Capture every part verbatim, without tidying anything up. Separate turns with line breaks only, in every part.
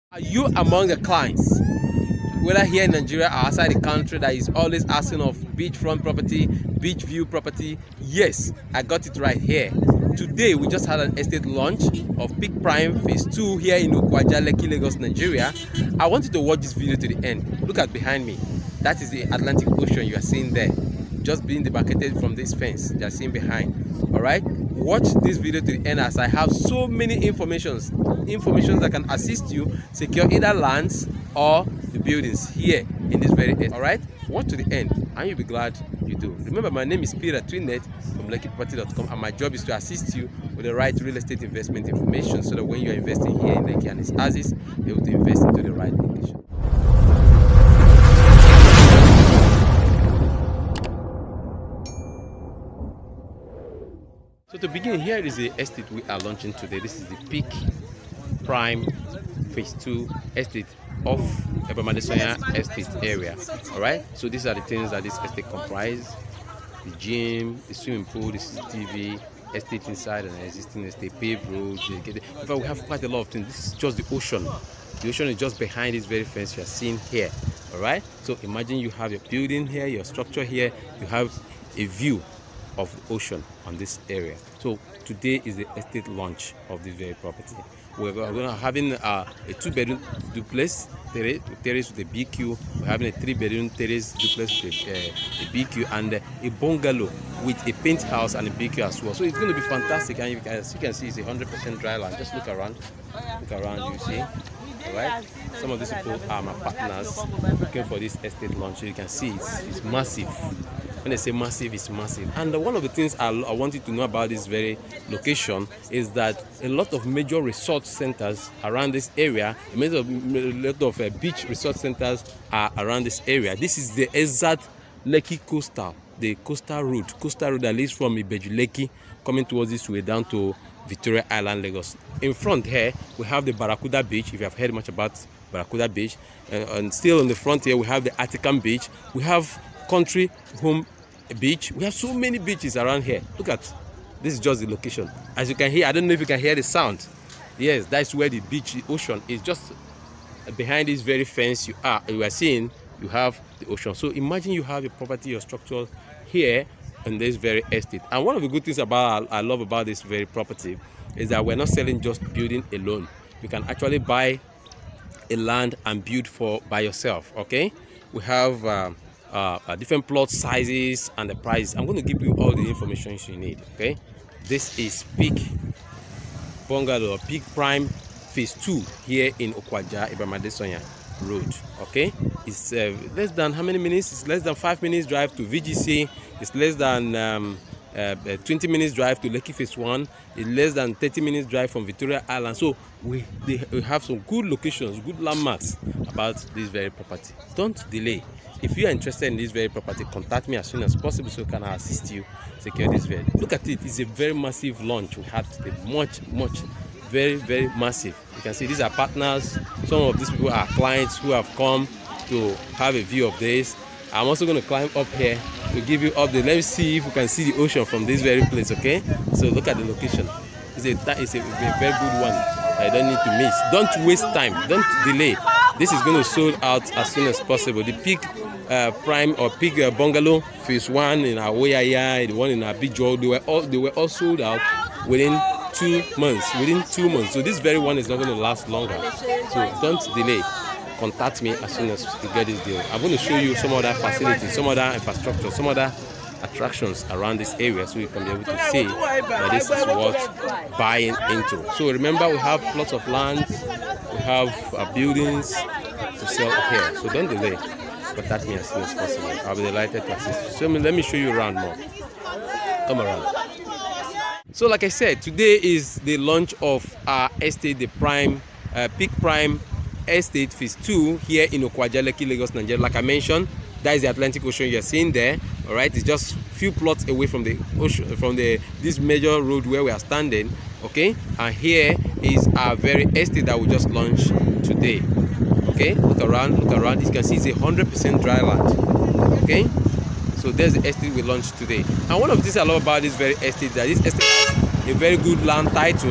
Are you among the clients, whether here in Nigeria or outside the country, that is always asking of beachfront property, beach view property? Yes, I got it right here. Today we just had an estate launch of Peak Prime Phase two here in Okwaja, Lekki, Lagos, Nigeria. I want you to watch this video to the end. Look at behind me. That is the Atlantic Ocean you are seeing there, just being demarcated from this fence you are seeing behind. All right, watch this video to the end, as I have so many informations information that can assist you secure either lands or the buildings here in this very area. All right, watch to the end and you'll be glad you do. Remember, my name is Peter Twinnet from Lekki Property dot com, and my job is to assist you with the right real estate investment information, so that when you are investing here in Lekki and its Axis, you're able to invest into the right location. So to begin, here is the estate we are launching today. This is the Peak Prime Phase two estate of Ebama Adesanya estate area. All right, so these are the things that this estate comprises: the gym, the swimming pool, the C C T V, estate inside an existing estate, paved roads. In fact, we have quite a lot of things. This is just the ocean. The ocean is just behind this very fence you are seeing here. All right, so imagine you have your building here, your structure here, you have a view of the ocean on this area. So today is the estate launch of this very property. We're going to having uh, a two-bedroom duplex terrace, terrace with a B Q. We're having a three-bedroom terrace duplex with a, uh, a B Q, and uh, a bungalow with a penthouse and a B Q as well. So it's going to be fantastic, and you can, as you can see, it's a hundred percent dry land. Just look around, look around, you see. All right, some of these people are my partners looking for this estate launch. So you can see it's, it's massive. When I say massive, it's massive. And one of the things I, I want you to know about this very location is that a lot of major resort centers around this area, a lot of, a lot of uh, beach resort centers are around this area. This is the exact Lekki coastal, the coastal road, coastal road that leads from Ibeju Lekki coming towards this way down to Victoria Island, Lagos. In front here, we have the Barracuda Beach, if you have heard much about Barracuda Beach. And, and still on the front here, we have the Artican Beach. We have Country Home Beach. We have so many beaches around here. Look at this, is just the location. As you can hear, I don't know if you can hear the sound. Yes, that's where the beach, the ocean is. Just behind this very fence you are you are seeing, you have the ocean. So imagine you have a property or structure here in this very estate. And one of the good things about I love about this very property is that we're not selling just building alone. You can actually buy a land and build for by yourself. Okay, we have um, Uh, uh, different plot sizes and the price. I'm going to give you all the information you need. Okay, this is Peak Bungalow, Peak Prime Phase two here in Okwaja, Ebama Adesanya Road. Okay, it's uh, less than how many minutes? It's less than five minutes drive to V G C. It's less than um, uh, twenty minutes drive to Lekki Phase one. It's less than thirty minutes drive from Victoria Island. So we, they, we have some good locations, good landmarks about this very property. Don't delay. If you are interested in this very property, contact me as soon as possible so can I assist you secure this very. Look at it, it's a very massive launch we had today. Much, much, very, very massive. You can see these are partners. Some of these people are clients who have come to have a view of this. I'm also going to climb up here to give you update. Let me see if we can see the ocean from this very place. Okay, so look at the location. It's a, it's a, a very good one. I don't need to miss. Don't waste time. Don't delay. This is going to sold out as soon as possible. The Peak uh, Prime or Peak uh, Bungalow Phase one in Awoyaya, the one in Abidjo, they were all they were all sold out within two months. Within two months. So this very one is not going to last longer. So don't delay. Contact me as soon as you get this deal. I'm going to show you some other facilities, some other infrastructure, some other attractions around this area, so you can be able to see that this is worth buying into. So remember, we have plots of land, we have uh, buildings to sell here. So don't delay. Contact me as soon as possible. I'll be delighted to assist you. So let me show you around more. Come around. So like I said, today is the launch of our estate, the Prime uh, Peak Prime Estate Phase two here in Okwaja, Lekki, Lagos, Nigeria. Like I mentioned, that is the Atlantic Ocean you're seeing there. All right, it's just a few plots away from the ocean, from the this major road where we are standing. Okay, and here is our very estate that we just launched today. Okay, look around, look around. As you can see, it's a hundred percent dry land. Okay, so there's the estate we launched today. And one of the things I love about this very estate is that this estate has a very good land title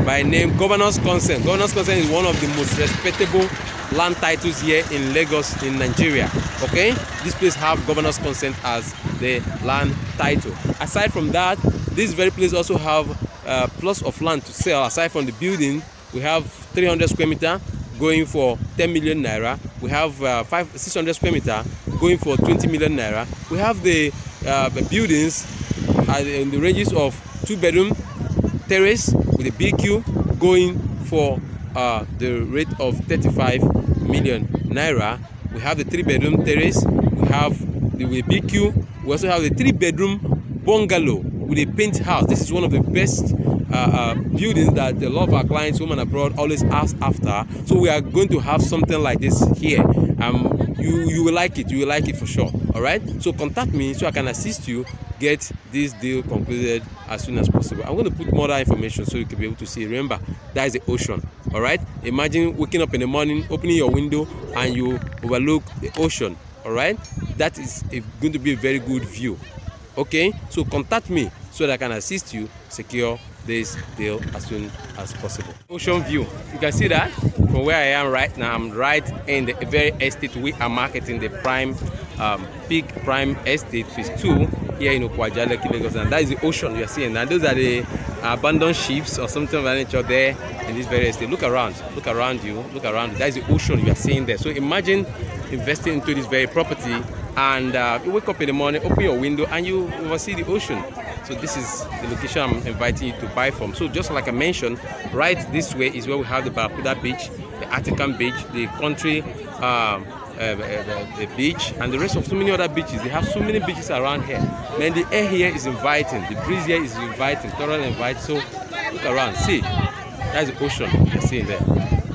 by name Governor's Consent. Governor's Consent is one of the most respectable land titles here in Lagos in Nigeria. Okay, this place have Governor's Consent as the land title. Aside from that, this very place also have uh, plots of land to sell. Aside from the building, we have three hundred square meter going for ten million naira. We have uh, five six hundred square meter going for twenty million naira. We have the, uh, the buildings uh, in the ranges of two bedroom terrace with a B Q going for uh, the rate of thirty-five million naira. We have the three bedroom terrace. We have the B Q. We also have the three bedroom bungalow with a paint house. This is one of the best uh, uh, buildings that a lot of our clients home and abroad always ask after. So we are going to have something like this here. Um, you you will like it. You will like it for sure. All right. So contact me so I can assist you get this deal concluded as soon as possible. I'm going to put more information so you can be able to see. Remember, that is the ocean. All right. Imagine waking up in the morning, opening your window, and you overlook the ocean. All right. That is a, going to be a very good view. Okay. So contact me so that I can assist you secure this deal as soon as possible. Ocean view. You can see that from where I am right now. I'm right in the very estate we are marketing, the prime, um, Peak Prime Estate Phase Two here in Okwaja, Lagos, and that is the ocean you are seeing. And those are the abandoned ships or something of that nature there in this very estate. Look around, look around you, look around you. That is the ocean you are seeing there. So imagine investing into this very property, and uh, you wake up in the morning, open your window, and you oversee the ocean. So this is the location I'm inviting you to buy from. So just like I mentioned, right this way is where we have the Barracuda Beach, the Artican Beach, the Country um, uh, uh, the beach, and the rest of so many other beaches. They have so many beaches around here. Man, the air here is inviting. The breeze here is inviting, thoroughly inviting. So look around, see, that's the ocean you're seeing there.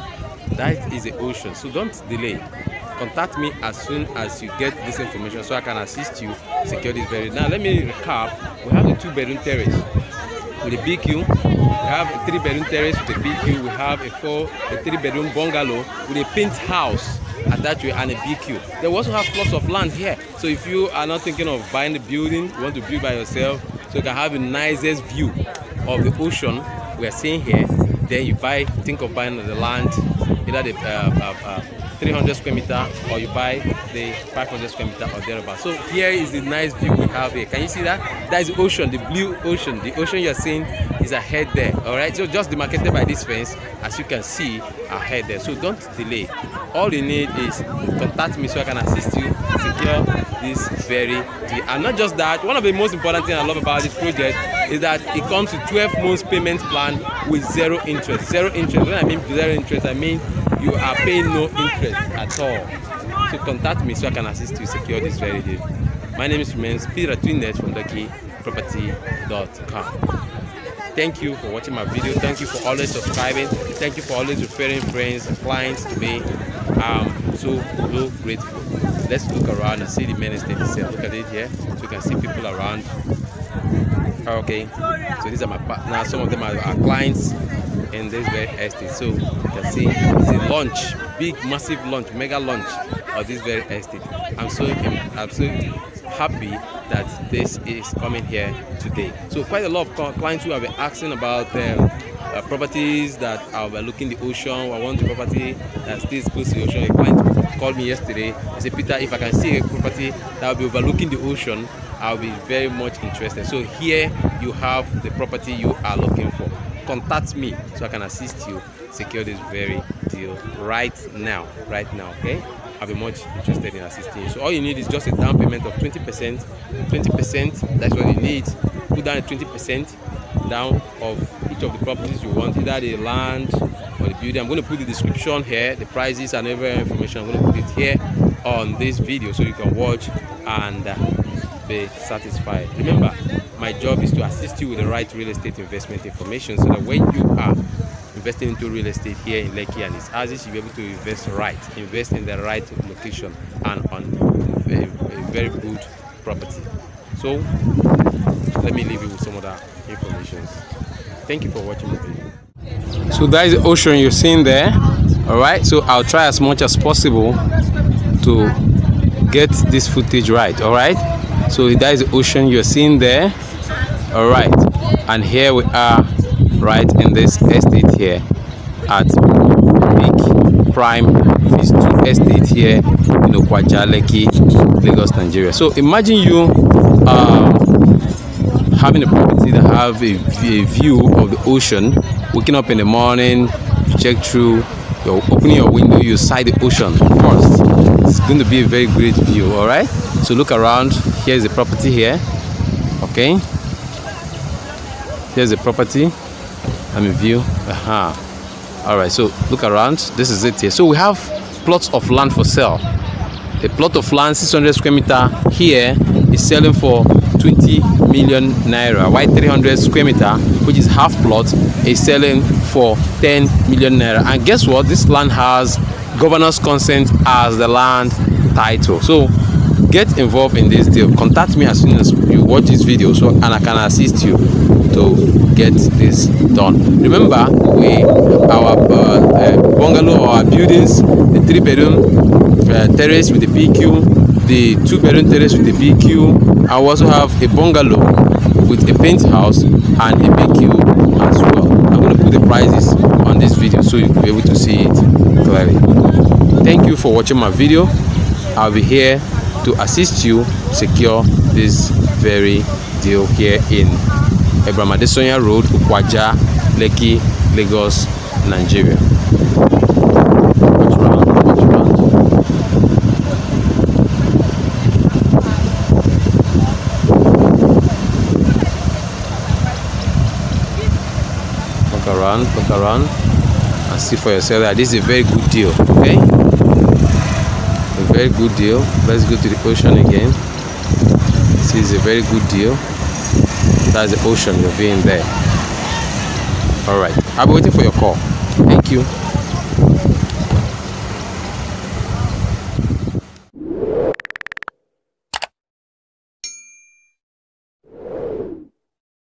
That is the ocean. So don't delay. Contact me as soon as you get this information so I can assist you secure this very. Now let me recap. We have the two bedroom terrace with a B Q. We have a three bedroom terrace with a B Q. We have a four, a three bedroom bungalow with a paint house attached to it and a B Q. They also have plots of land here. So if you are not thinking of buying the building, you want to build by yourself, so you can have the nicest view of the ocean we are seeing here. Then you buy, think of buying the land, either the uh, uh, uh, three hundred square meter, or you buy the five hundred square meter or thereabout. So here is the nice view we have here. Can you see that? That is the ocean, the blue ocean. The ocean you're seeing is ahead there. All right. So just demarcated by this fence, as you can see, ahead there. So don't delay. All you need is contact me so I can assist you secure this very deal. And not just that. One of the most important things I love about this project is that it comes with twelve months payment plan with zero interest. Zero interest. When I mean zero interest, I mean you are paying no interest at all. So contact me so I can assist you secure this very deal. My name is remains Peter Twinnet from Ducky Property dot com. Thank you for watching my video. Thank you for always subscribing. Thank you for always referring friends and clients to me. I'm so, so grateful. Let's look around and see the main estate itself. Look at it here. So you can see people around. Okay. So these are my partners. Some of them are our clients in this very estate. So you can see it's a launch, big massive launch, mega launch of this very estate. I'm so I'm so happy that this is coming here today. So quite a lot of clients who have been asking about um, uh, properties that are looking the ocean. I want a property that stays close to the ocean. A client called me yesterday. He said, Peter, if I can see a property that will be overlooking the ocean, I'll be very much interested. So here you have the property you are looking for. Contact me so I can assist you secure this very deal right now. Right now, okay? I'll be much interested in assisting you. So all you need is just a down payment of twenty percent. twenty percent, that's what you need. Put down a twenty percent down of each of the properties you want, either the land or the building. I'm going to put the description here, the prices and every information. I'm going to put it here on this video so you can watch and uh, be satisfied. Remember, my job is to assist you with the right real estate investment information so that when you are investing into real estate here in Lekki and its houses, you'll be able to invest right, invest in the right location and on a, a very good property. So let me leave you with some other information. Thank you for watching the video. So that is the ocean you're seeing there. All right, so I'll try as much as possible to get this footage right. All right, so that is the ocean you're seeing there. All right, and here we are right in this estate here at Peak Prime Phase two estate here in Okwaja, Lekki, Lagos, Nigeria. So imagine you um, having a property that have a, a view of the ocean, waking up in the morning, check through, you're opening your window, you sight the ocean first. It's going to be a very great view. All right, so look around. Here's the property here. Okay, here's the property. Let me view. Aha. Uh-huh. All right, so look around. This is it here. So we have plots of land for sale. A plot of land, six hundred square meter here, is selling for twenty million naira, while three hundred square meter, which is half plot, is selling for ten million naira. And guess what? This land has governor's consent as the land title. So get involved in this deal. Contact me as soon as you watch this video, so and I can assist you to get this done. Remember, we our uh, uh, bungalow, our buildings, the three bedroom uh, terrace with the P Q, the two bedroom terrace with the P Q. I also have a bungalow with a penthouse and a P Q as well. I'm going to put the prices on this video so you'll be able to see it clearly. Thank you for watching my video. I'll be here to assist you secure this very deal here in Abraham Adesanya Road, Okwaja, Lekki, Lagos, Nigeria. Watch round, watch round. Look around, look around, and see for yourself that this is a very good deal. Okay, a very good deal. Let's go to the ocean again. This is a very good deal. That's the ocean you're viewing there. All right, I'll be waiting for your call. Thank you.